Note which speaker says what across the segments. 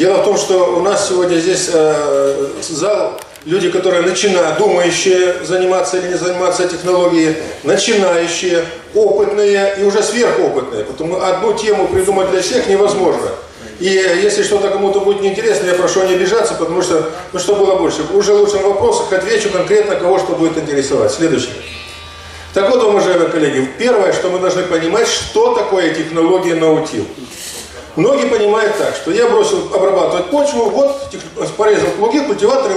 Speaker 1: Дело в том, что у нас сегодня здесь зал, люди, которые думающие, заниматься или не заниматься технологией, начинающие, опытные и уже сверхопытные. Потому одну тему придумать для всех невозможно. И если что-то кому-то будет неинтересно, я прошу не обижаться, потому что, что было больше. Уже лучше на вопросах отвечу конкретно, кого что будет интересовать. Следующий. Так вот, уважаемые коллеги, первое, что мы должны понимать, что такое технология наутил. Многие понимают так, что я бросил обрабатывать почву, вот порезал плуги, культиваторы,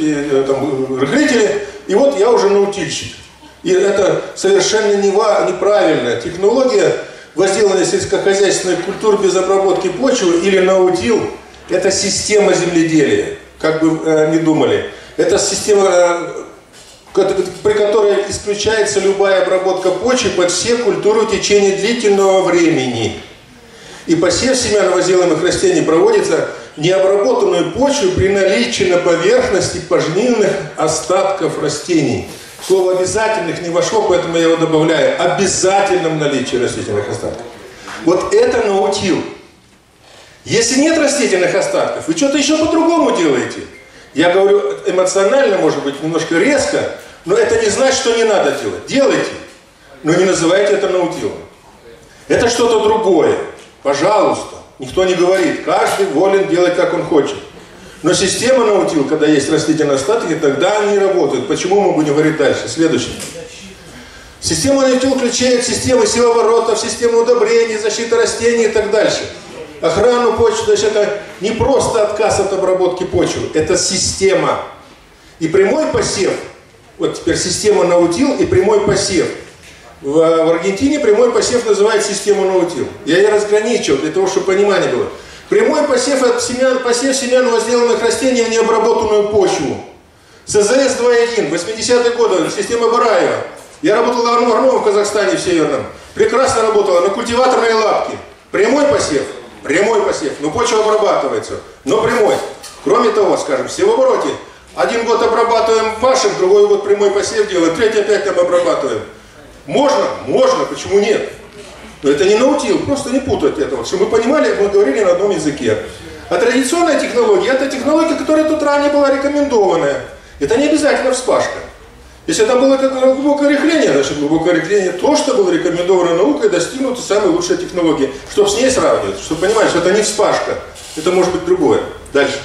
Speaker 1: рыхлители, и вот я уже наутильщик. И это совершенно неправильно. Технология возделывания сельскохозяйственных культур без обработки почвы или наутил – это система земледелия, как бы ни думали. Это система, при которой исключается любая обработка почвы под все культуры в течение длительного времени. И посев семян возделываемых растений проводится необработанную почву при наличии на поверхности пожнивных остатков растений. Слово «обязательных» не вошло, поэтому я его добавляю. Обязательном наличии растительных остатков. Вот это наутил. Если нет растительных остатков, вы что-то еще по-другому делаете. Я говорю эмоционально, может быть, немножко резко, но это не значит, что не надо делать. Делайте, но не называйте это наутилом. Это что-то другое. Пожалуйста. Никто не говорит. Каждый волен делать, как он хочет. Но система наутил, когда есть растительные остатки, тогда они работают. Почему, мы будем говорить дальше? Следующее. Система наутил включает системы севооборотов, систему удобрений, защиты растений и так дальше. Охрану почвы. То есть это не просто отказ от обработки почвы. Это система. И прямой посев. Вот теперь система наутил и прямой посев. В Аргентине прямой посев называют систему наутил. Я ее разграничил, для того, чтобы понимание было. Прямой посев – это посев семян возделанных растений в необработанную почву. СЗС 2.1, 80-е годы, система Бараева. Я работал агрономом в Казахстане в Северном. Прекрасно работала на культиваторной лапке. Прямой посев, но почва обрабатывается, но прямой. Кроме того, скажем, в севообороте один год обрабатываем пашем, другой год прямой посев делаем, третий опять там обрабатываем. Можно, почему нет? Но это не наутил, просто не путать этого, чтобы мы понимали, мы говорили на одном языке. А традиционная технология – это технология, которая тут ранее была рекомендованная. Это не обязательно вспашка. Если там было глубокое рыхление, значит глубокое рыхление, то, что было рекомендовано наукой, достигнуто самой лучшей технологии. Чтобы с ней сравнивать, чтобы понимать, что это не вспашка, это может быть другое. Дальше.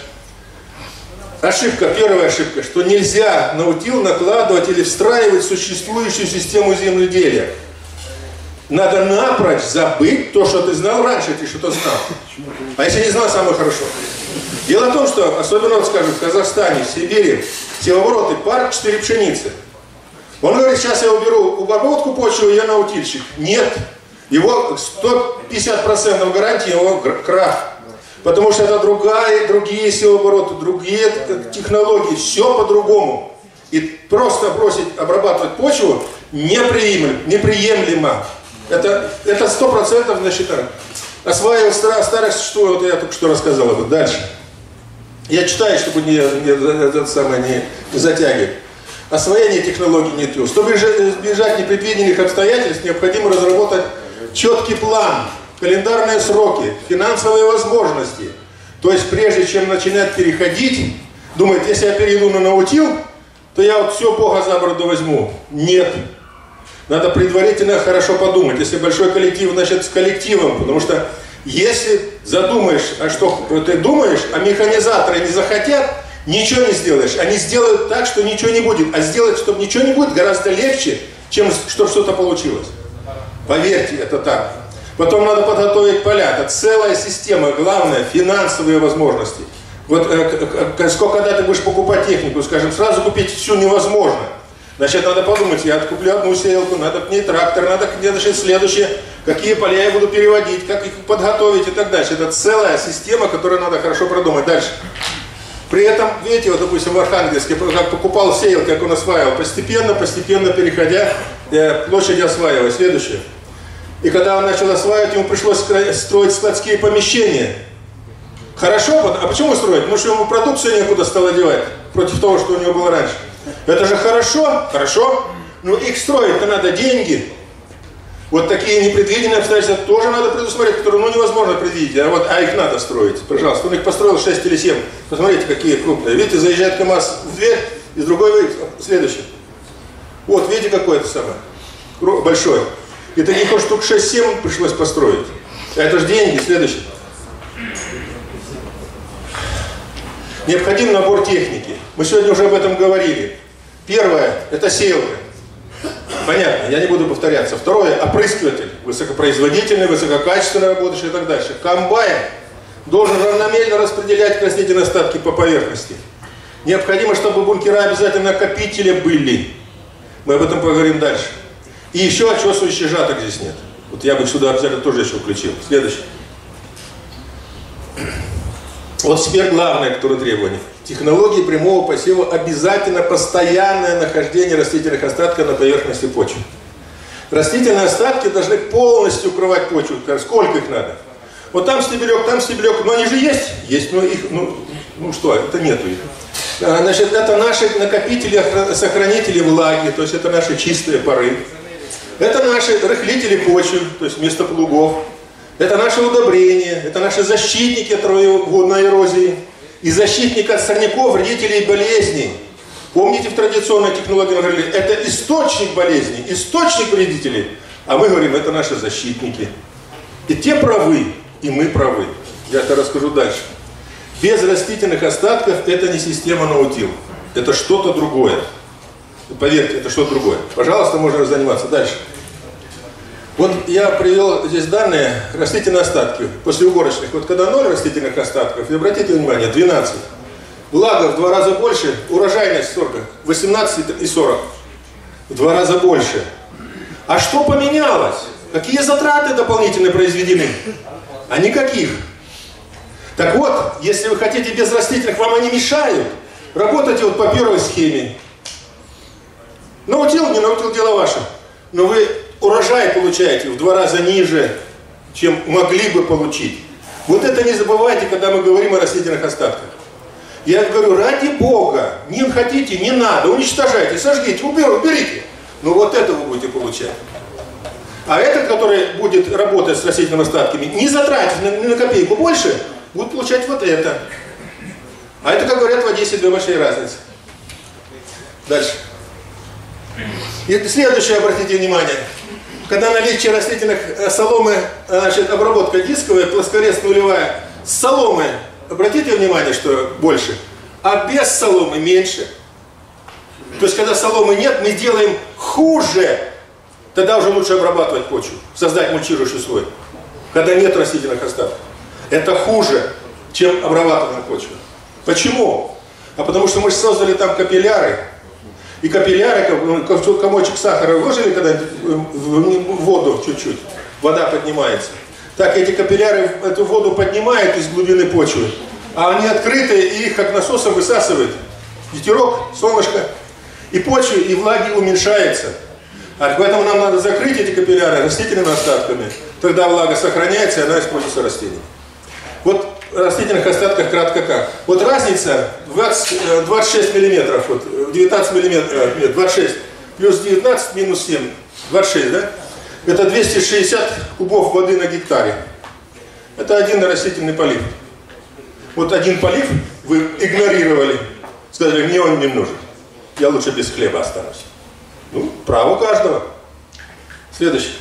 Speaker 1: Ошибка, первая ошибка, что нельзя наутил накладывать или встраивать в существующую систему земледелия. Надо напрочь забыть то, что ты знал раньше, ты что-то знал. А если не знал, самое хорошо. Дело в том, что, особенно, вот, скажем, в Казахстане, в Сибири, севообороты, парк 4 пшеницы. Он говорит, сейчас я уберу обработку почвы, я наутильщик. Нет. Его 150% гарантии, его крах. Потому что это другие севообороты, другие технологии, все по-другому. И просто бросить обрабатывать почву неприемлемо. Это 100% значит, осваивать старых существует, вот я только что рассказал об этом. Дальше. Я читаю, чтобы не затягивать. Освоение технологий не трудно. Чтобы избежать непредвиденных обстоятельств, необходимо разработать четкий план, календарные сроки, финансовые возможности. То есть, прежде чем начинать переходить, думать, если я перейду на наутил, то я вот все Бога за бороду возьму. Нет. Надо предварительно хорошо подумать. Если большой коллектив, значит с коллективом. Потому что если задумаешь, а что ты думаешь, а механизаторы не захотят, ничего не сделаешь. Они сделают так, что ничего не будет. А сделать, чтобы ничего не будет, гораздо легче, чем чтобы что-то получилось. Поверьте, это так. Потом надо подготовить поля. Это целая система. Главное, финансовые возможности. Вот когда ты будешь покупать технику, скажем, сразу купить всю невозможно. Значит, надо подумать, я откуплю одну сеялку, надо к ней трактор, надо к ней следующее, какие поля я буду переводить, как их подготовить и так дальше. Это целая система, которую надо хорошо продумать. Дальше. При этом, видите, вот, допустим, в Архангельске, как покупал сеялки, как он осваивал, постепенно переходя, площади осваивая. Следующее. И когда он начал осваивать, ему пришлось строить складские помещения. Хорошо, а почему строить? Потому что ему продукцию некуда стало девать, против того, что у него было раньше. Это же хорошо, но их строить-то надо деньги. Вот такие непредвиденные обстоятельства тоже надо предусмотреть, которые невозможно предвидеть, а их надо строить. Пожалуйста, он их построил 6 или 7. Посмотрите, какие крупные. Видите, заезжает КамАЗ в дверь, из другой выйдет. Следующий. Вот, видите, какой это самое? Большой. И таких вот штук 6-7 пришлось построить. А это же деньги. Следующий. Необходим набор техники. Мы сегодня уже об этом говорили. Первое – это сеялка. Понятно, я не буду повторяться. Второе – опрыскиватель. Высокопроизводительный, высококачественный работающий и так дальше. Комбайн должен равномерно распределять растительные остатки по поверхности. Необходимо, чтобы бункера обязательно накопители были. Мы об этом поговорим дальше. И еще очесывающих жаток здесь нет. Вот я бы сюда обязательно тоже еще включил. Следующий. Вот теперь главное, которое требование. Технологии прямого посева обязательно постоянное нахождение растительных остатков на поверхности почвы. Растительные остатки должны полностью укрывать почву. Сколько их надо? Вот там стебелек, но они же есть. Есть, но их, ну что, это нету их. Значит, это наши накопители, сохранители влаги, то есть это наши чистые поры. Это наши рыхлители почвы, то есть вместо плугов. Это наши удобрения, это наши защитники от водной эрозии и защитник от сорняков, вредителей и болезней. Помните, в традиционной технологии мы говорили, это источник болезней, источник вредителей. А мы говорим, это наши защитники. И те правы, и мы правы. Я это расскажу дальше. Без растительных остатков это не система наутил. Это что-то другое. Поверьте, это что-то другое. Пожалуйста, можно заниматься дальше. Вот я привел здесь данные растительные остатки после уборочных. Вот когда 0 растительных остатков, и обратите внимание, 12. Влага в 2 раза больше, урожайность сколько? 18 и 40. В 2 раза больше. А что поменялось? Какие затраты дополнительно произведены? А никаких. Так вот, если вы хотите без растительных, вам они мешают. Работайте вот по первой схеме. Наутил, не наутил, дело ваше. Но вы урожай получаете в 2 раза ниже, чем могли бы получить. Вот это не забывайте, когда мы говорим о растительных остатках. Я говорю, ради Бога, не хотите, не надо, уничтожайте, сожгите, уберите. Но вот это вы будете получать. А этот, который будет работать с растительными остатками, не затратив ни на копейку больше, будет получать вот это. А это, как говорят, в Одессе 2 большие разницы. Дальше. И следующее, обратите внимание. Когда наличие растительных соломы, значит, обработка дисковая, плоскорез нулевая, с соломы, обратите внимание, что больше, а без соломы меньше. То есть, когда соломы нет, мы делаем хуже. Тогда уже лучше обрабатывать почву, создать мульчирующий слой. Когда нет растительных остатков. Это хуже, чем обрабатываемая почва. Почему? А потому что мы же создали там капилляры. И капилляры, комочек сахара вложили когда-нибудь в воду чуть-чуть, вода поднимается. Так эти капилляры эту воду поднимают из глубины почвы, а они открыты, и их как насосом высасывает ветерок, солнышко, и почва, и влаги уменьшается. А поэтому нам надо закрыть эти капилляры растительными остатками. Тогда влага сохраняется, и она используется растением. Вот в растительных остатках кратко как. Вот разница 26 миллиметров, вот 19 миллиметров, нет, 26, плюс 19 минус 7, 26, да? Это 260 кубов воды на гектаре. Это один растительный полив. Вот один полив вы игнорировали, сказали, мне он не нужен. Я лучше без хлеба останусь. Ну, право каждого. Следующий.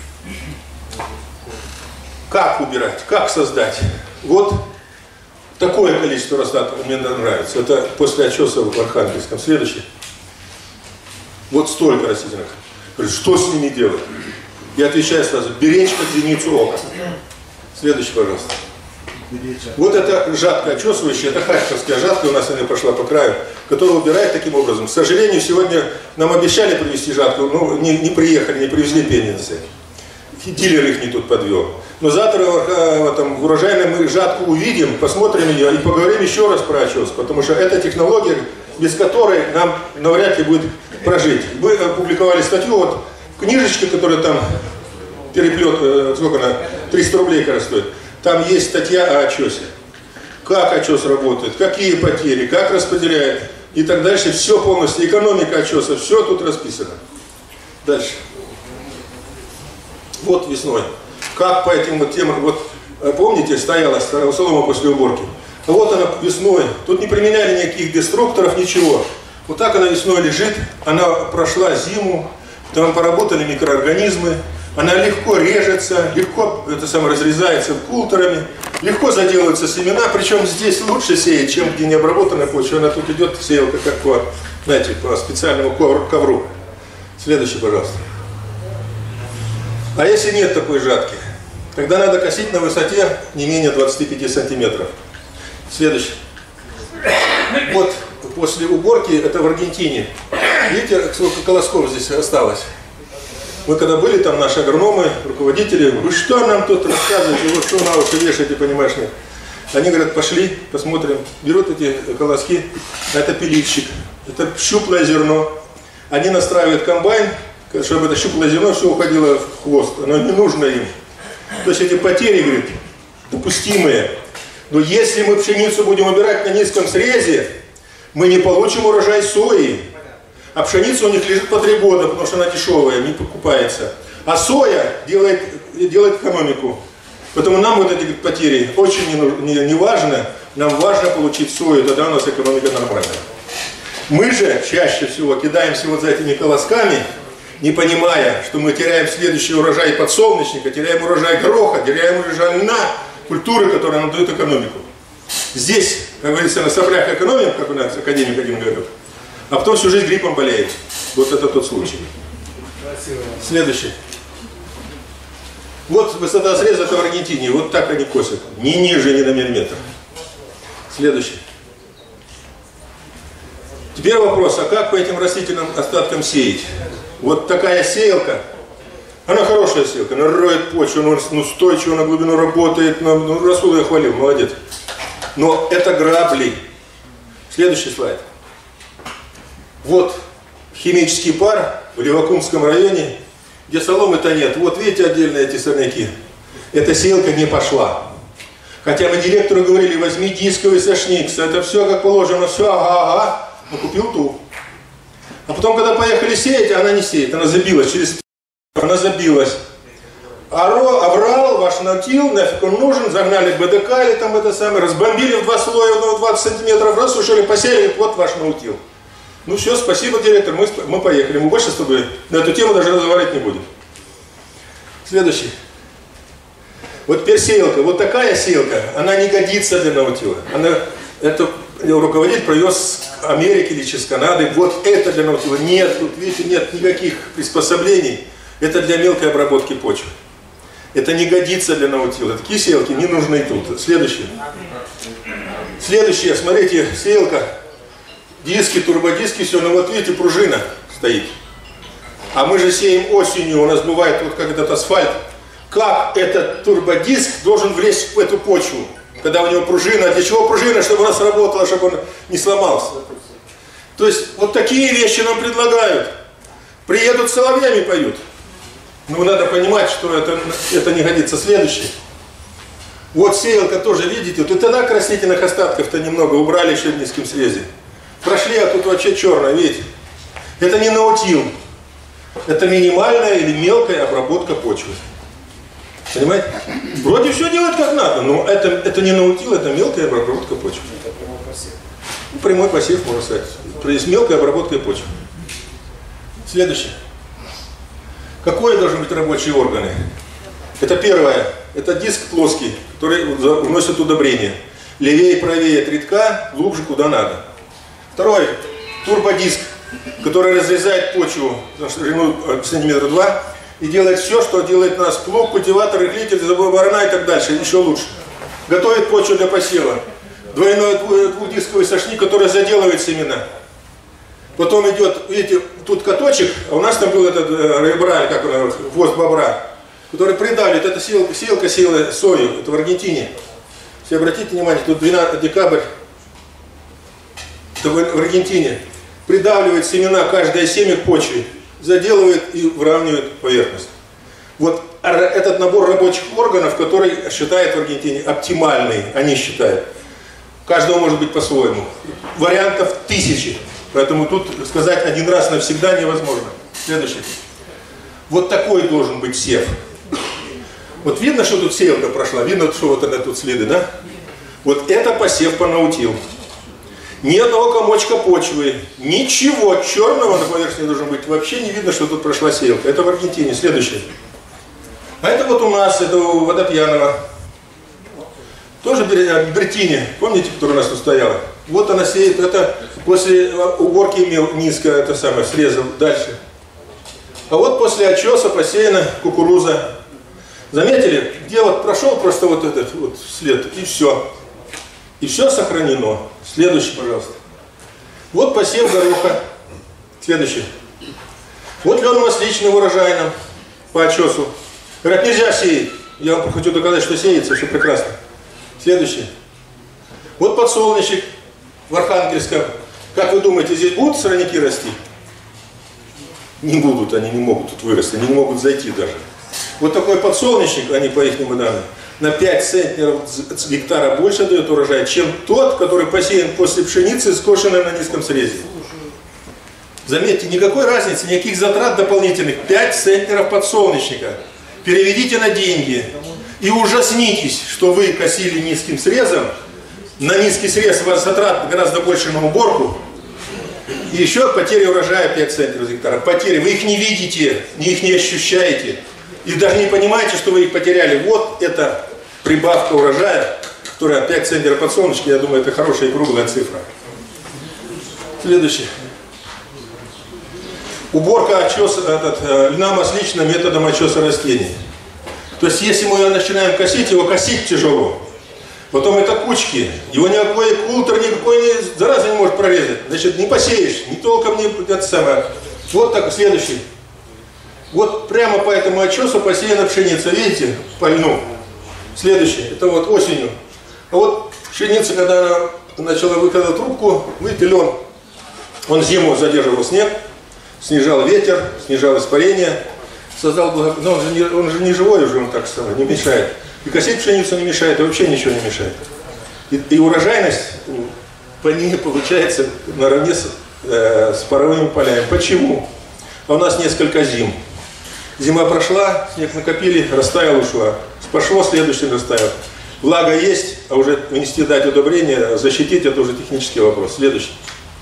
Speaker 1: Как убирать, как создать? Вот такое количество остатков мне нравится. Это после очеса в Архангельском. Следующий. Вот столько растительных. Что с ними делать? Я отвечаю сразу. Беречь под зеницу ока. Следующий, пожалуйста. Вот это жатка очесывающая, это харьковская жатка, у нас она пошла по краю, которая убирает таким образом. К сожалению, сегодня нам обещали привезти жатку, но не приехали, не привезли пенницы. Дилер их не тут подвел. Но завтра в урожайной мы жатку увидим, посмотрим ее и поговорим еще раз про очес, потому что это технология, без которой нам навряд ли будет прожить. Вы опубликовали статью, вот книжечка, которая там переплет, сколько она, 300 рублей, кажется, стоит. Там есть статья о очесе. Как очес работает, какие потери, как распределяет и так дальше. Все полностью, экономика очеса, все тут расписано. Дальше. Вот весной. Как по этим вот темам, вот помните, стояла солома после уборки? А вот она весной. Тут не применяли никаких деструкторов, ничего. Вот так она весной лежит, она прошла зиму, там поработали микроорганизмы, она легко режется, легко разрезается култерами, легко заделываются семена, причем здесь лучше сеять, чем где не обработанная почва. Она тут идет сеялка как по, знаете, по специальному ковру. Следующий, пожалуйста. А если нет такой жатки, тогда надо косить на высоте не менее 25 сантиметров. Следующий. Вот после уборки, это в Аргентине. Видите, сколько колосков здесь осталось? Мы когда были там, наши агрономы, руководители, вы что нам тут рассказываете, вот что на уши вешаете, понимаешь, нет? Они говорят, пошли, посмотрим. Берут эти колоски, это пилильщик, это щуплое зерно. Они настраивают комбайн, чтобы это щуплое зерно все уходило в хвост, оно не нужно им. То есть эти потери, говорит, допустимые. Но если мы пшеницу будем убирать на низком срезе, мы не получим урожай сои. А пшеница у них лежит по 3 года, потому что она дешевая, не покупается. А соя делает экономику. Поэтому нам вот эти потери очень не важно. Нам важно получить сою, тогда у нас экономика нормальная. Мы же чаще всего кидаемся вот за этими колосками, не понимая, что мы теряем следующий урожай подсолнечника, теряем урожай гороха, теряем урожай льна, культуры, которые нам дают экономику. Здесь, как говорится, на соплях экономим, как у нас академик один говорит, а потом всю жизнь гриппом болеет. Вот это тот случай. Следующий. Вот высота среза, это в Аргентине. Вот так они косят. Ни ниже, ни на миллиметр. Следующий. Теперь вопрос, а как по этим растительным остаткам сеять? Вот такая сеялка. Она хорошая сеялка, она роет почву, она устойчиво на глубину работает. Расул я хвалил, молодец. Но это грабли. Следующий слайд. Вот химический пар в Левакумском районе, где соломы-то нет. Вот видите отдельно эти сорняки. Эта сеялка не пошла. Хотя мы директору говорили, возьми дисковый сошник, это все как положено, все ага, но купил ту. А потом, когда поехали сеять, она не сеет, она забилась, она забилась. Оврал, ваш натил, нафиг он нужен, загнали БДК или там это самое, разбомбили в 2 слоя, 20 сантиметров, рассушили, посеяли, вот ваш наутил. Ну все, спасибо, директор, мы поехали. Мы больше с тобой на эту тему даже разговаривать не будем. Следующий. Вот теперь сеялка. Вот такая сеялка, она не годится для наутила. Это руководитель привез с Америки или из Канады. Вот это для наутила. Нет, тут, видите, нет никаких приспособлений. Это для мелкой обработки почвы. Это не годится для наутила. Такие сеялки не нужны тут. Следующий. Следующее, смотрите, сеялка. Диски, турбодиски, все, но вот видите, пружина стоит. А мы же сеем осенью, у нас бывает вот как этот асфальт. Как этот турбодиск должен влезть в эту почву, когда у него пружина? Для чего пружина? Чтобы она сработала, чтобы он не сломался. То есть вот такие вещи нам предлагают. Приедут, соловьями поют. Но надо понимать, что это не годится. Следующий. Вот сеялка тоже, видите, вот и тогда растительных остатков-то немного убрали еще в низком срезе. Прошли, а тут вообще черное, видите? Это не наутил. Это минимальная или мелкая обработка почвы. Понимаете? Вроде все делать как надо, но это не наутил, это мелкая обработка почвы. Прямой посев, можно сказать. То есть мелкая обработка почвы. Следующее. Какие должны быть рабочие органы? Это первое. Это диск плоский, который вносит удобрение. Левее и правее от рядка, глубже куда надо. Второй, турбодиск, который разрезает почву на ширину сантиметра 2 и делает все, что делает у нас плуг, культиватор, рыхлитель, заборона и так дальше, еще лучше. Готовит почву для посева. Двойной двухдисковый сошник, который заделывает семена. Потом идет, видите, тут каточек, а у нас там был этот ребраль, как он, хвост бобра, который придавливает, это сеялка сеяла сою, это в Аргентине. Все обратите внимание, тут 12 декабрь. В Аргентине придавливает семена, каждое семя к почве, заделывает и выравнивает поверхность. Вот этот набор рабочих органов, который считают в Аргентине оптимальный, они считают. Каждого может быть по-своему. Вариантов тысячи. Поэтому тут сказать один раз навсегда невозможно. Следующий. Вот такой должен быть сев. Вот видно, что тут сеялка прошла, видно, что вот она тут следы, да? Вот это посев по наутил. Ни одного комочка почвы, ничего черного на поверхности должно быть. Вообще не видно, что тут прошла сеялка. Это в Аргентине. Следующее. А это вот у нас, это у Водопьянова. Тоже в Бретине. Помните, которая у нас тут стояла? Вот она сеет. Это после уборки имел низко, это самое, срезал. Дальше. А вот после очеса посеяна кукуруза. Заметили? Где вот прошел просто вот этот вот след, и все. И все сохранено. Следующий, пожалуйста. Вот посев гороха. Следующий. Вот лен масличный урожайным по очесу. Говорят, нельзя сеять. Я вам хочу доказать, что сеется, все прекрасно. Следующий. Вот подсолнечник в Архангельском. Как вы думаете, здесь будут сорняки расти? Не будут, они не могут тут вырасти, они не могут зайти даже. Вот такой подсолнечник, они по их данным, на 5 центнеров с гектара больше дает урожай, чем тот, который посеян после пшеницы, скошенной на низком срезе. Заметьте, никакой разницы, никаких затрат дополнительных. 5 центнеров подсолнечника. Переведите на деньги и ужаснитесь, что вы косили низким срезом. На низкий срез у вас затрат гораздо больше на уборку. И еще потери урожая 5 центнеров с гектара. Потери, вы их не видите, их не ощущаете. И даже не понимаете, что вы их потеряли. Вот это прибавка урожая, которая 5 центнеров подсолнечника, я думаю, это хорошая и круглая цифра. Следующий. Уборка льна масличного методом очеса растений. То есть, если мы начинаем косить, его косить тяжело. Потом это кучки. Его никакой култер, никакой зараза не может прорезать. Значит, не посеешь, не толком не это самое. Вот так, следующий. Вот прямо по этому очесу посеяна пшеница, видите, по льну. Следующий, это вот осенью. А вот пшеница, когда она начала выкладывать трубку, видите, лен, он зиму задерживал снег, снижал ветер, снижал испарение, создал но он же не живой уже, он так самое, не мешает. И косить пшеницу не мешает, и вообще ничего не мешает. И урожайность по ней получается наравне с паровыми полями. Почему? А у нас несколько зим. Зима прошла, снег накопили, растаял, ушла. Пошло, следующий растаял. Влага есть, а уже внести, дать удобрение, защитить, это уже технический вопрос. Следующий.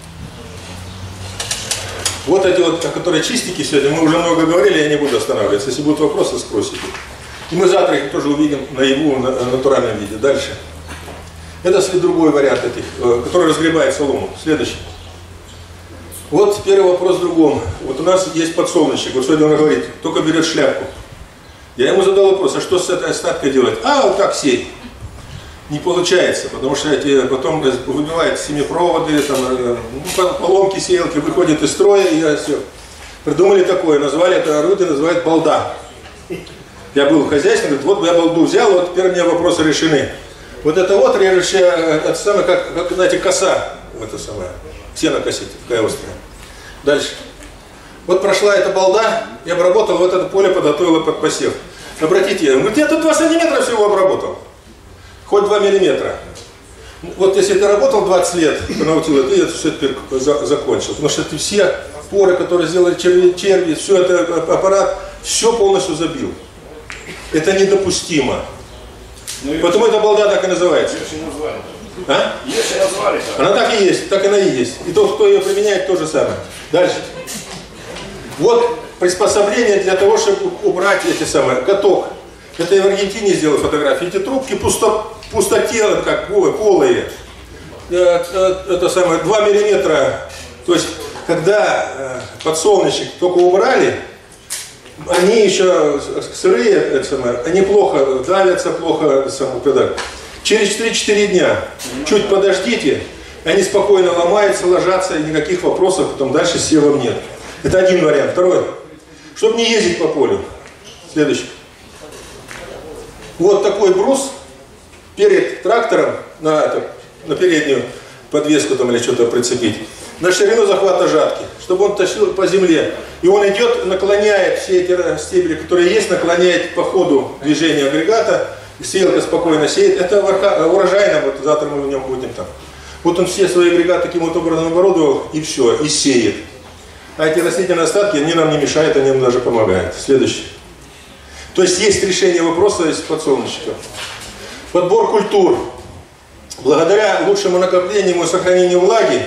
Speaker 1: Вот эти вот, которые чистики сегодня, мы уже много говорили, я не буду останавливаться. Если будут вопросы, спросите. И мы завтра их тоже увидим наяву, в натуральном виде. Дальше. Это другой вариант этих, который разгребает солому. Следующий. Вот первый вопрос в другом. Вот у нас есть подсолнечник. Вот сегодня он говорит, только берет шляпку. Я ему задал вопрос, а что с этой остаткой делать? А, вот так сеять. Не получается, потому что эти потом выбивают семипроводы, там, поломки сеялки, выходят из строя, и все. Придумали такое, назвали это орудие, называют балда. Я был в хозяйстве, говорит, вот я балду взял, вот теперь у меня вопросы решены. Вот это вот режущая, это самое, как знаете, коса, это самое, сено косить, такая острая. Дальше. Вот прошла эта балда, я обработал, вот это поле подготовила под посев. Обратите, он говорит, я тут 2 сантиметра всего обработал. Хоть 2 миллиметра. Вот если ты работал 20 лет, научил, ты это все теперь закончил. Потому что ты все поры, которые сделали черви, все это аппарат, все полностью забил. Это недопустимо. Поэтому эта балда так и называется. А? Она так и есть, так она и есть. И тот, кто ее применяет, то же самое. Дальше. Вот приспособление для того, чтобы убрать эти самые, каток. Это я в Аргентине сделал фотографии. Эти трубки пустотелые, как полые. Это самое, 2 миллиметра. То есть, когда подсолнечник только убрали, они еще сырые, это самое, они плохо давятся, плохо, когда. Через 3-4 дня, чуть подождите, они спокойно ломаются, ложатся, и никаких вопросов, потом дальше севом нет. Это один вариант. Второй. Чтобы не ездить по полю. Следующий. Вот такой брус перед трактором на переднюю подвеску там или что-то прицепить. На ширину захвата жатки, чтобы он тащил по земле. И он идет, наклоняет все эти стебели, которые есть, наклоняет по ходу движения агрегата. Сеялка спокойно сеет. Это урожайно, вот завтра мы в нем будем там. Вот он все свои агрегаты таким вот образом оборудовал, и все, и сеет. А эти растительные остатки, они нам не мешают, они нам даже помогают. Следующий. То есть есть решение вопроса из подсолнечника. Подбор культур. Благодаря лучшему накоплению и сохранению влаги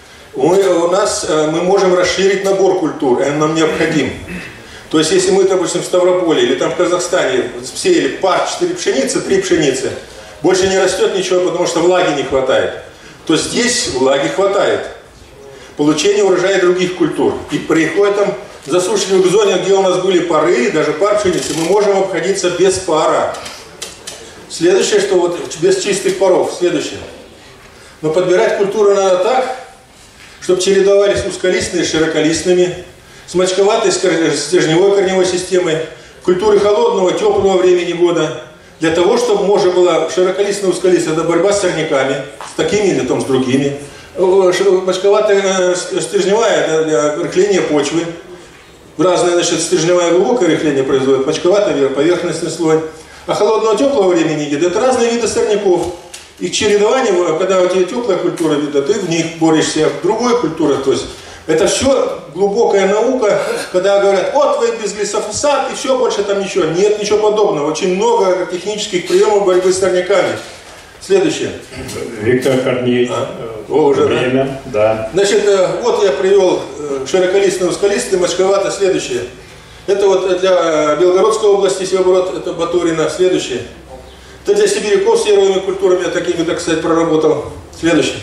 Speaker 1: мы можем расширить набор культур, и он нам необходим. То есть если мы, допустим, в Ставрополе или там в Казахстане сеяли пар 4 пшеницы, 3 пшеницы, больше не растет ничего, потому что влаги не хватает, то здесь влаги хватает. Получение урожая других культур. И при этом засушливых зоне, где у нас были пары, даже пар пшеницы, мы можем обходиться без пара. Следующее, что вот без чистых паров. Следующее. Но подбирать культуру надо так, чтобы чередовались узколистные с широколистными, с мочковатой стержневой корневой системой, культуры холодного, теплого времени года, для того, чтобы можно было широколистная, узколистная, это борьба с сорняками, с такими или там, с другими. Мочковатая стержневая для рыхления почвы. Разное, значит, стержневое глубокое рыхление производит, мочковатый поверхностный слой. А холодного, теплого времени года это разные виды сорняков. Их чередование, когда у тебя теплая культура вида, ты в них борешься, в другой культуре, то есть это все глубокая наука, когда говорят, вот вы без глифосата и все, больше там ничего. Нет, ничего подобного. Очень много технических приемов борьбы с сорняками. Следующее.
Speaker 2: Виктор Корней.
Speaker 1: Уже,
Speaker 2: время, да.
Speaker 1: Значит, вот я привел широколистный, узколистный, мочковато. Следующее. Это вот для Белгородской области, если оборот, это Батурина. Следующее. Это для сибиряков с яровыми культурами, я такими, так сказать, проработал. Следующее.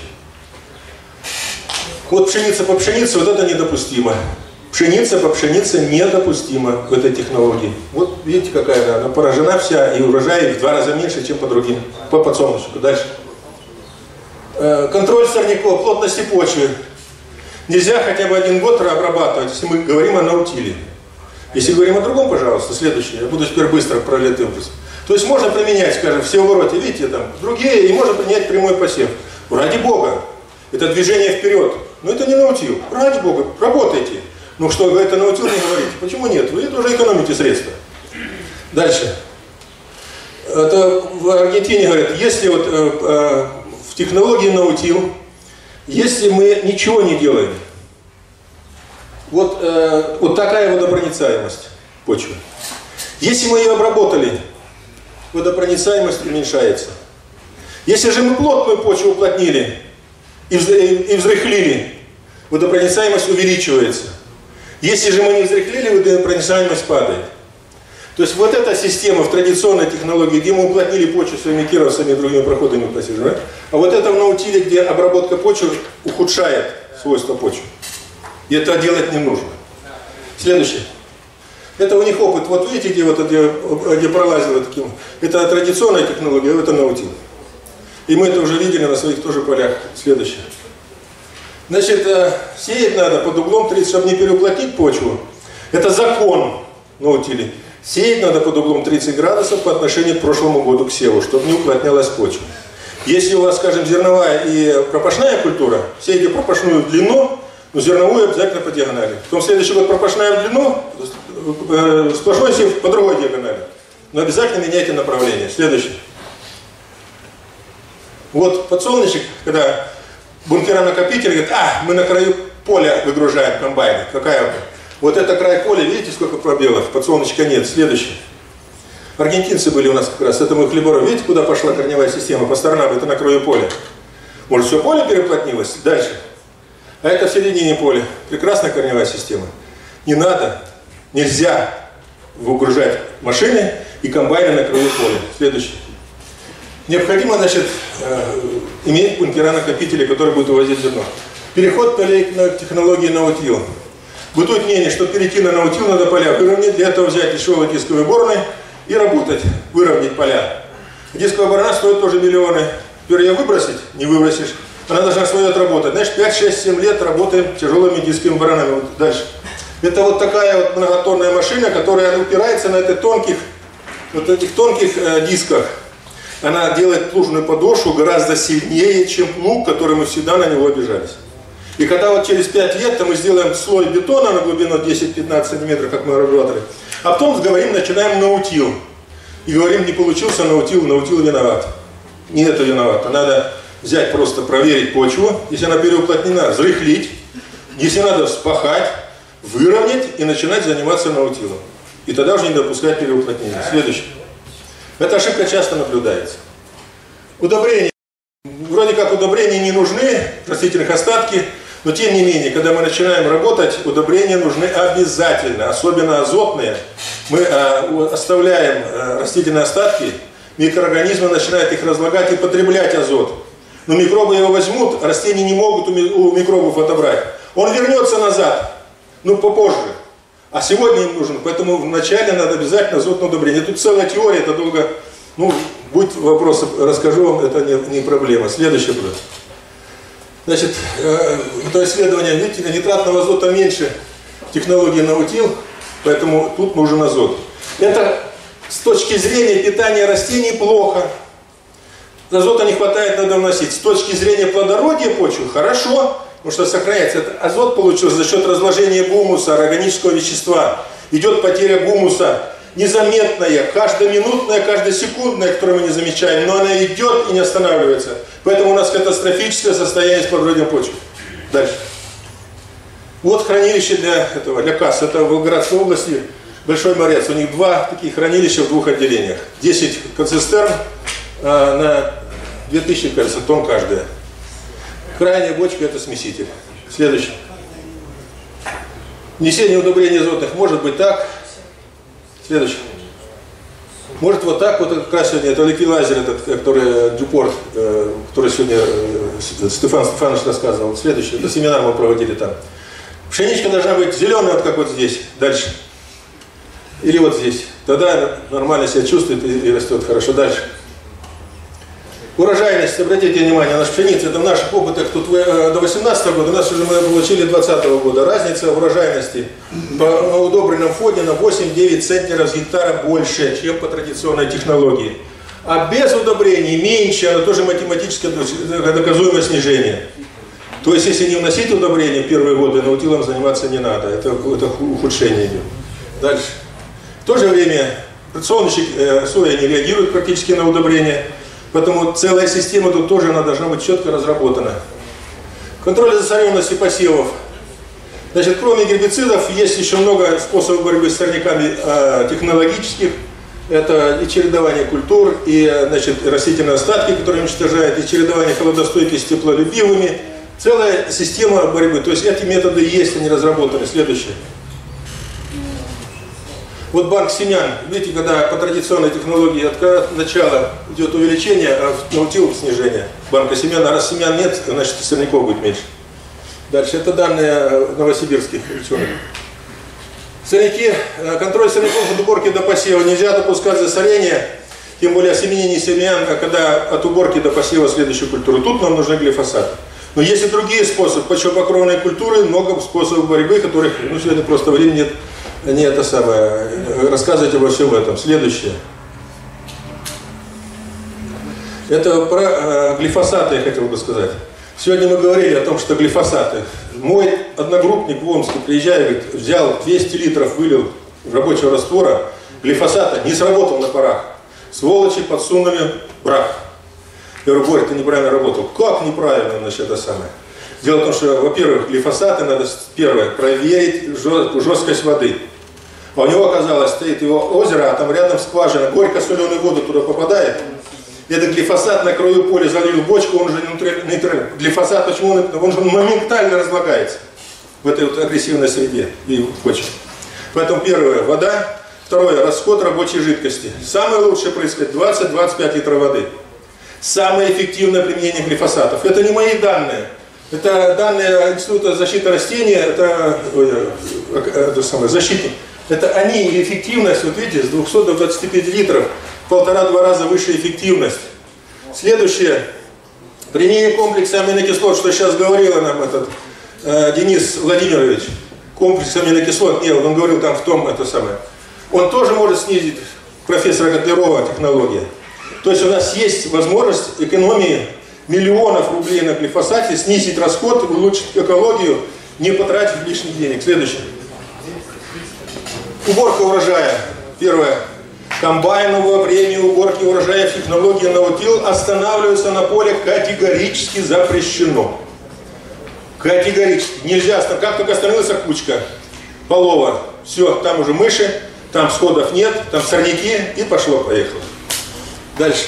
Speaker 1: Вот пшеница по пшенице, вот это недопустимо. Пшеница по пшенице недопустимо в этой технологии. Вот видите, какая она поражена вся, и урожай в 2 раза меньше, чем по другим, по подсолнечнику. Дальше. Контроль сорняков, плотности почвы. Нельзя хотя бы 1 год обрабатывать, если мы говорим о наутиле. Если говорим о другом, пожалуйста, следующее. Я буду теперь быстро пролетым. То есть можно применять, скажем, в севовороте, видите, там другие, и можно применять прямой посев. Ради Бога. Это движение вперед. Но это не наутил. Ради Бога, работайте. Ну что, это наутил, не говорите. Почему нет? Вы тоже экономите средства. Дальше. Это в Аргентине говорят, если вот в технологии наутил, если мы ничего не делаем, вот такая водопроницаемость почвы. Если мы ее обработали, водопроницаемость уменьшается. Если же мы плотную почву уплотнили и взрыхлили, водопроницаемость увеличивается. Если же мы не взрыхлили, водопроницаемость падает. То есть вот эта система в традиционной технологии, где мы уплотнили почву своими кировцами и другими проходами, а вот это в наутиле, где обработка почвы ухудшает свойства почвы. И это делать не нужно. Следующее. Это у них опыт. Вот видите, где пролазило таким. Это традиционная технология, а это наутил. И мы это уже видели на своих тоже полях. Следующее. Значит, сеять надо под углом 30, чтобы не переуплотнить почву. Это закон наутиле. Сеять надо под углом 30 градусов по отношению к прошлому году к севу, чтобы не уплотнялась почва. Если у вас, скажем, зерновая и пропашная культура, сеете пропашную в длину, но зерновую обязательно по диагонали. Потом в следующий год пропашная в длину, сплошной сев по другой диагонали. Но обязательно меняйте направление. Следующее. Вот подсолнечник, когда бункера-накопитель говорит, мы на краю поля выгружаем комбайны. Какая? Вот это край поля, видите, сколько пробелов? Подсолнечника нет. Следующее. Аргентинцы были у нас как раз, это мы хлебороб. Видите, куда пошла корневая система? По сторонам, это на краю поля. Может, все поле переплотнилось? Дальше. А это в середине поля. Прекрасная корневая система. Не надо, нельзя выгружать машины и комбайны на краю поля. Следующее. Необходимо, значит, иметь бункера-накопители, которые будут увозить зерно. Переход полей к технологии наутил. Бытует мнение, что перейти на наутил надо поля выровнять, для этого взять дешевые дисковые бороны и работать, выровнять поля. Дисковая борона стоит тоже миллионы. Теперь ее выбросить, не выбросишь. Она должна свое отработать. Знаешь, 5, 6, 7 лет работаем тяжелыми дисковыми боронами. Вот дальше. Это вот такая вот многотонная машина, которая упирается на этих тонких дисках. Она делает плужную подошву гораздо сильнее, чем плуг, который мы всегда на него обижались. И когда вот через 5 лет мы сделаем слой бетона на глубину 10-15 сантиметров, как мы работали, а потом говорим, начинаем наутил. И говорим, не получился наутил, наутил виноват. Не это виноват. Надо взять, просто проверить почву, если она переуплотнена, взрыхлить, если надо вспахать, выровнять и начинать заниматься наутилом. И тогда уже не допускать переуплотнения. Следующее. Эта ошибка часто наблюдается. Удобрения. Вроде как удобрения не нужны, растительных остатки, но тем не менее, когда мы начинаем работать, удобрения нужны обязательно, особенно азотные. Мы оставляем растительные остатки, микроорганизмы начинают их разлагать и потреблять азот. Но микробы его возьмут, растения не могут у микробов отобрать. Он вернется назад, но попозже. А сегодня им нужен, поэтому вначале надо обязательно азотное удобрение. Тут целая теория, это долго, будет вопрос, расскажу вам, это не проблема. Следующий вопрос. Значит, это исследование, видите, нитратного азота меньше технологии наутил, поэтому тут нужен азот. Это с точки зрения питания растений плохо. Азота не хватает, надо вносить. С точки зрения плодородия почвы хорошо, потому что сохраняется. Это азот получился за счет разложения гумуса, органического вещества. Идет потеря гумуса. Незаметная, каждоминутная, каждосекундная, которую мы не замечаем, но она идет и не останавливается. Поэтому у нас катастрофическое состояние с плодородием почвы. Дальше. Вот хранилище для КАС. Это в Волгоградской области, Большой Морец. У них 2 таких хранилища в 2 отделениях. 10 концистерн на 2000, кажется, тонн каждая. Крайняя бочка — это смеситель. Следующий. Внесение удобрений азотных может быть так. Следующий. Может вот так, вот как раз сегодня, это ликвилайзер, этот, который Дюпорт, который сегодня Стефан Стефанович рассказывал. Следующий, это семинар мы проводили там. Пшеничка должна быть зеленая, вот как вот здесь, дальше. Или вот здесь. Тогда нормально себя чувствует и растет хорошо. Дальше. Урожайность, обратите внимание, наша пшеница, это в наших опытах тут до 2018 года, у нас уже мы получили 2020 года. Разница в урожайности на удобренном фоне на 8-9 центнеров с гектара больше, чем по традиционной технологии. А без удобрений меньше, оно тоже математически доказуемое снижение. То есть, если не вносить удобрения первые годы, наутилом заниматься не надо, это ухудшение идет. Дальше. В то же время подсолнечник, соя не реагирует практически на удобрения. Поэтому целая система тут тоже она должна быть четко разработана. Контроль засоренности посевов. Значит, кроме гербицидов, есть еще много способов борьбы с сорняками технологических. Это и чередование культур, и растительные остатки, которые уничтожают, и чередование холодостойких с теплолюбивыми. Целая система борьбы. То есть эти методы есть, они разработаны. Следующее. Вот банк семян, видите, когда по традиционной технологии от начала идет увеличение, а наутил снижение банка семян, а раз семян нет, значит сорняков будет меньше. Дальше, это данные новосибирских ученых. Сорняки, контроль сорняков от уборки до посева. Нельзя допускать засорение, тем более осеменение семян, когда от уборки до посева следующей культуры. Тут нам нужны глифосаты. Но есть и другие способы, почвопокровной культуры, много способов борьбы, которых, сегодня просто времени нет. Не это самое. Рассказывать обо всем этом. Следующее. Это про глифосаты я хотел бы сказать. Сегодня мы говорили о том, что глифосаты. Мой одногруппник в Омске, приезжая, говорит, взял 200 литров, вылил рабочего раствора, глифосата, не сработал на парах. Сволочи подсунули брак. Я говорю, Борь, ты неправильно работал. Как неправильно, это самое? Дело в том, что, во-первых, глифосаты надо, первое, проверить жесткость воды. А у него, оказалось, стоит его озеро, а там рядом скважина, горько-соленая вода туда попадает. И этот глифосат на краю поля залил бочку, он же нейтрален. Глифосат, почему он же моментально разлагается в этой вот агрессивной среде и в почве. Поэтому первое, вода. Второе, расход рабочей жидкости. Самое лучшее происходит 20-25 литров воды. Самое эффективное применение глифосатов. Это не мои данные. Это данные Института защиты растений, это защитник. Это они и эффективность, вот видите, с 200 до 25 литров, 1,5-2 раза выше эффективность. Следующее. Применение комплекса аминокислот, что сейчас говорил нам этот Денис Владимирович. Комплекс аминокислот, нет, он говорил там в том, это самое. Он тоже может снизить профессора Котлярова технология. То есть у нас есть возможность экономии миллионов рублей на глифосате, снизить расход, улучшить экологию, не потратив лишних денег. Следующее. Уборка урожая. Первое. Комбайновое время уборки урожая в технологии наутил останавливается на поле категорически запрещено. Категорически. Нельзя, как только остановилась кучка полова, все, там уже мыши, там сходов нет, там сорняки, и пошло-поехало. Дальше.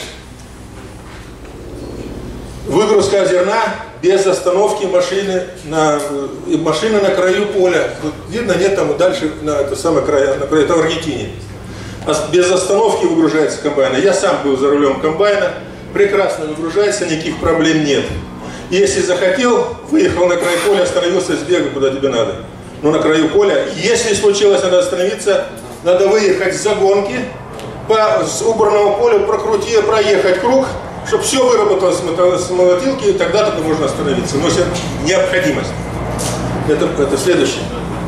Speaker 1: Выгрузка зерна без остановки машины на краю поля. Вот видно, нет там дальше на это самое край, на краю, это в Аргентине. Без остановки выгружается комбайн. Я сам был за рулем комбайна, прекрасно выгружается, никаких проблем нет. Если захотел, выехал на край поля, остановился, сбегай куда тебе надо. Но на краю поля, если случилось, надо остановиться, надо выехать с загонки, с убранного поля проехать круг, чтобы все выработалось с молотилки, и тогда только можно остановиться. Но это необходимость. Это следующее.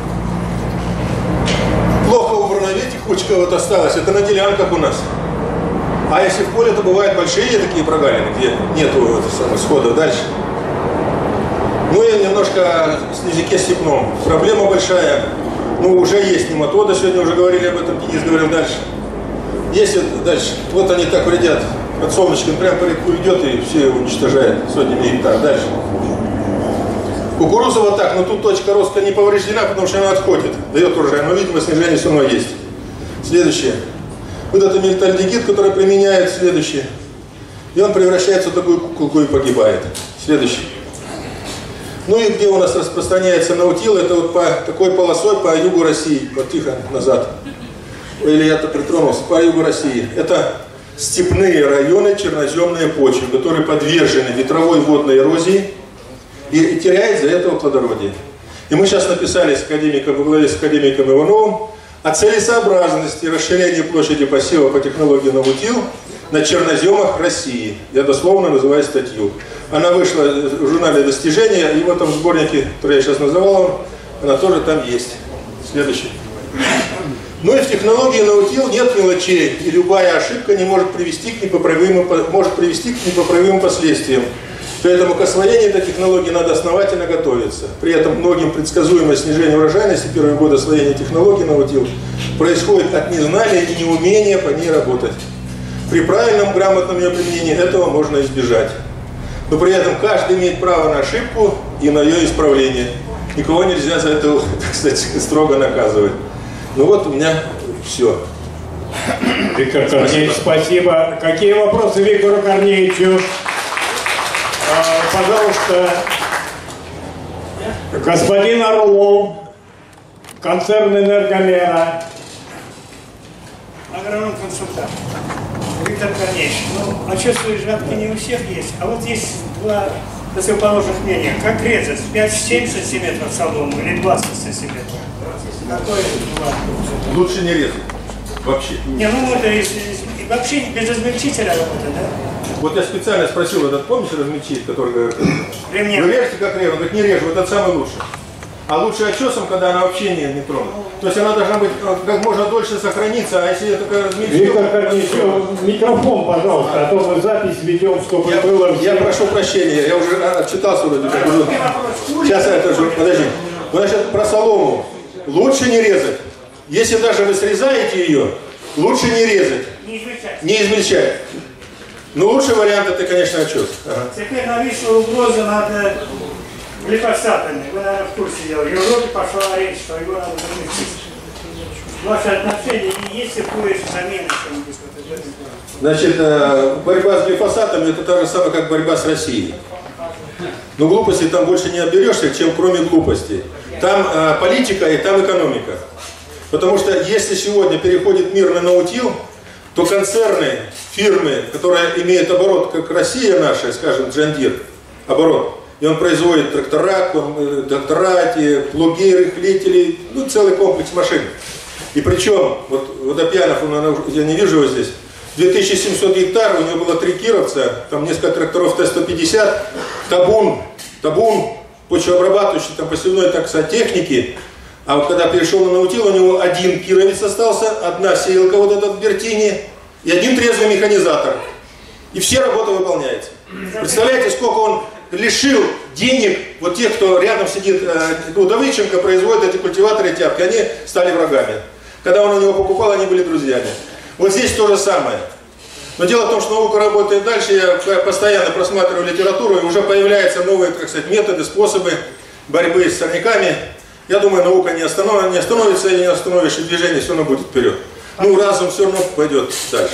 Speaker 1: Плохо убрано, видите, кучка вот осталась. Это на делянках у нас. А если в поле, то бывают большие такие прогалины, где нету схода дальше. Ну и немножко с языке степном. Проблема большая. Ну, уже есть нематода, сегодня уже говорили об этом, Денис говорил дальше. Есть дальше. Вот они так вредят. Под солнышком прям по реку идет и все уничтожает сотнями гектар. Дальше. Кукуруза вот так, но тут точка роста не повреждена, потому что она отходит. Дает урожай, но, видимо, снижение все равно есть. Следующее. Вот это метальдегид, который применяет следующее. И он превращается в такую куколку и погибает. Следующее. Ну и где у нас распространяется наутил, это вот по такой полосой по югу России. Вот тихо, назад. Или я-то притронулся, по югу России. Это степные районы, черноземные почвы, которые подвержены ветровой водной эрозии и теряют из-за этого плодородие. И мы сейчас написали с академиком, во главе с академиком Ивановым о целесообразности расширения площади посева по технологии наутил на черноземах России. Я дословно называю статью. Она вышла в журнале «Достижения», и в этом сборнике, который я сейчас называл, она тоже там есть. Следующий. Ну и в технологии наутил нет мелочей, и любая ошибка не может привести к непоправимым последствиям. Поэтому к освоению этой технологии надо основательно готовиться. При этом многим предсказуемое снижение урожайности первые годы освоения технологии наутил происходит от незнания и неумения по ней работать. При правильном, грамотном ее применении этого можно избежать. Но при этом каждый имеет право на ошибку и на ее исправление. Никого нельзя за это, так сказать, строго наказывать. Ну вот у меня все.
Speaker 2: Виктор Корнеевич, спасибо. Какие вопросы Виктору Корнеевичу? Пожалуйста, господин Орлов, концерн «Энергомера».
Speaker 3: Агроном-консультант. Виктор Корнеевич, ну, отчетливые жатки не у всех есть, а вот есть два противоположных мнения. Как резать? 5-7 сантиметров солому или 20 сантиметров? Какое два?
Speaker 1: Лучше не резать. Вообще.
Speaker 3: Не, ну это вообще без измельчителя работа, да?
Speaker 1: Вот я специально спросил этот, помнишь, размельчитель, который говорит, вы режете как режу? Он говорит, не режу, вот это самый лучший. А лучше очесом, когда она вообще не тронута. То есть она должна быть как можно дольше сохраниться, а если я только размельчил...
Speaker 2: Виктор Корнеевич, микрофон, пожалуйста, а то мы запись ведем, чтобы было...
Speaker 1: Я прошу прощения, я уже отчитался вроде как. Сейчас я тоже, подожди. Значит, про солому. Лучше не резать. Если даже вы срезаете ее, лучше не резать. Не измельчать. Но лучший вариант это, конечно, очес. Ага.
Speaker 3: Теперь нависла угроза над глифосатами. Вы, наверное, в курсе дела. В Европе пошла речь, что его надо заместить. Ваши отношения и есть ли поиск замены что-нибудь?
Speaker 1: Значит, борьба с глифосатами это та же самая, как борьба с Россией. Но глупостей там больше не оберешься, чем кроме глупостей. Там политика и там экономика. Потому что если сегодня переходит мир на наутил, то концерны, фирмы, которые имеют оборот, как Россия наша, скажем, John Deere, оборот, и он производит трактора, плуги, рыхлители, ну, целый комплекс машин. И причем, вот Водопьянов, я не вижу его здесь, 2700 гектар, у него было 3 кировца, там несколько тракторов Т-150, табун, почвообрабатывающий, там посевной, так сказать, техники. А вот когда перешел на наутил, у него 1 кировец остался, 1 сеялка вот этот в Бертине и 1 трезвый механизатор. И все работы выполняются. Представляете, сколько он лишил денег вот тех, кто рядом сидит, Удовиченко производит эти культиваторы тяпки, они стали врагами. Когда он у него покупал, они были друзьями. Вот здесь то же самое. Но дело в том, что наука работает дальше, я постоянно просматриваю литературу, и уже появляются новые, так сказать, методы, способы борьбы с сорняками. Я думаю, наука не остановится, и не остановишь, и движение все равно будет вперед. Ну, разум все равно пойдет дальше.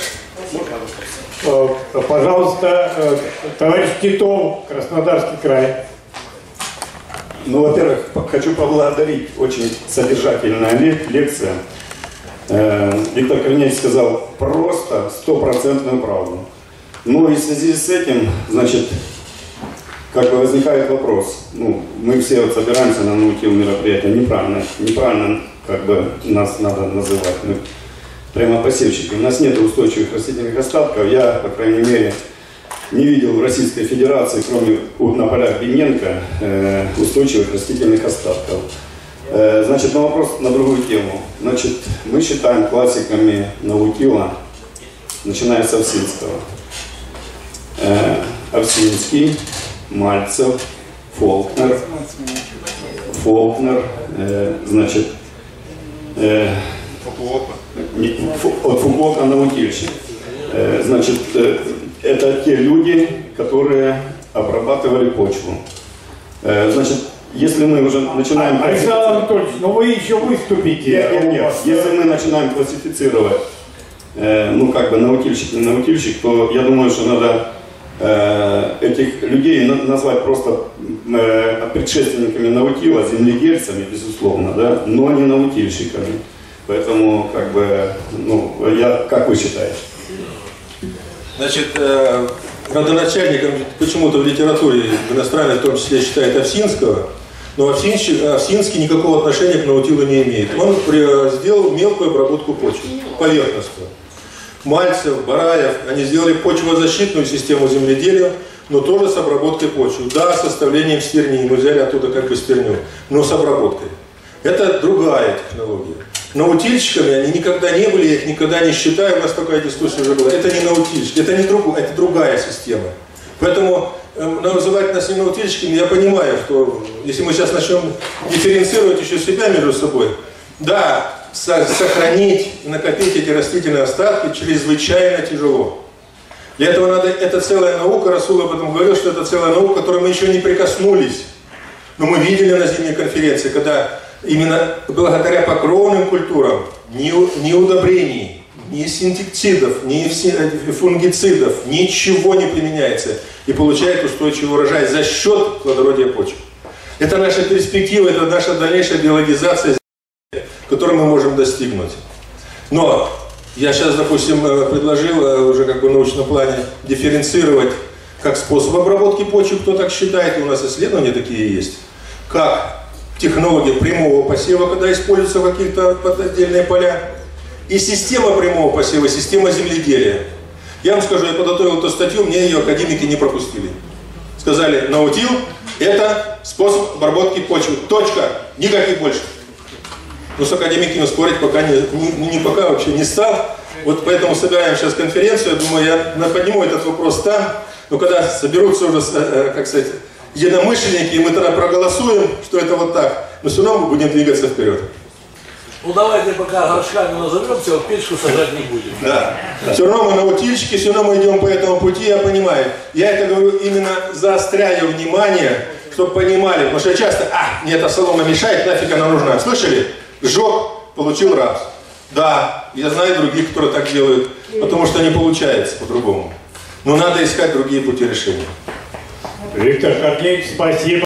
Speaker 2: Пожалуйста, товарищ Титов, Краснодарский край.
Speaker 4: Ну, во-первых, хочу поблагодарить. Очень содержательная лекция. Виктор Корнеевич сказал просто стопроцентную правду. Но и в связи с этим, значит, как бы возникает вопрос. Ну, мы все вот собираемся на наутил мероприятия. Неправильно как бы нас надо называть. Мы прямопосевщики. У нас нет устойчивых растительных остатков. Я, по крайней мере, не видел в Российской Федерации, кроме на полях Бененко, устойчивых растительных остатков. Значит, на вопрос на другую тему. Значит, мы считаем классиками наутила, начиная с Овсинского. Овсинский, Мальцев, Фолкнер, значит, от Фукуока наутильщик. Значит, это те люди, которые обрабатывали почву. Значит, если мы уже начинаем...
Speaker 2: Александр Анатольевич, но вы еще выступите.
Speaker 4: Нет. Если мы начинаем классифицировать, ну как бы наутильщик, не наутильщик, то я думаю, что надо этих людей назвать просто предшественниками наутила, земледельцами, безусловно, да, но не наутильщиками. Поэтому, как бы, ну, как вы считаете?
Speaker 1: Значит, родоначальником почему-то в литературе в иностранной в том числе считает Овсинского, но Овсинский никакого отношения к наутилу не имеет. Он сделал мелкую обработку почвы, поверхностную. Мальцев, Бараев, они сделали почвозащитную систему земледелия, но тоже с обработкой почвы. Да, с составлением стерни, мы взяли оттуда как бы стерню, но с обработкой. Это другая технология. Наутильщиками они никогда не были, я их никогда не считаю, у нас такая дискуссия уже была. Это не наутильщик, это другая система. Поэтому называть нас не наутильщиками, я понимаю, что если мы сейчас начнем дифференцировать еще себя между собой, да, сохранить и накопить эти растительные остатки чрезвычайно тяжело. Для этого надо, это целая наука, Расул об этом говорил, что это целая наука, к которой мы еще не прикоснулись. Но мы видели на зимней конференции, когда именно благодаря покровным культурам, ни удобрений, ни инсектицидов, ни фунгицидов, ничего не применяется и получает устойчивый урожай за счет плодородия почвы. Это наша перспектива, это наша дальнейшая биологизация, которую мы можем достигнуть. Но я сейчас, допустим, предложил уже как бы в научном плане дифференцировать как способ обработки почвы, кто так считает, и у нас исследования такие есть, как технология прямого посева, когда используются какие-то отдельные поля, и система прямого посева, система земледелия. Я вам скажу, я подготовил эту статью, мне ее академики не пропустили. Сказали, наутил – это способ обработки почвы. Точка. Никаких больше. Но с академиками спорить пока пока вообще не стал. Вот поэтому собираем сейчас конференцию. Я думаю, я подниму этот вопрос там. Но когда соберутся уже, как сказать, единомышленники, и мы тогда проголосуем, что это вот так. Но все равно мы будем двигаться вперед.
Speaker 5: Ну давайте пока горшками назовемся, вот печку сажать не будем.
Speaker 1: Да. Все равно мы наутильщики, все равно мы идем по этому пути, я понимаю. Я это говорю именно заостряю внимание, чтобы понимали. Потому что я часто, мне эта солома мешает, нафиг она нужна. Слышали? Сжег, получил рапс. Да, я знаю других, которые так делают, потому что не получается по-другому. Но надо искать другие пути решения.
Speaker 2: Виктор Корнеевич, спасибо.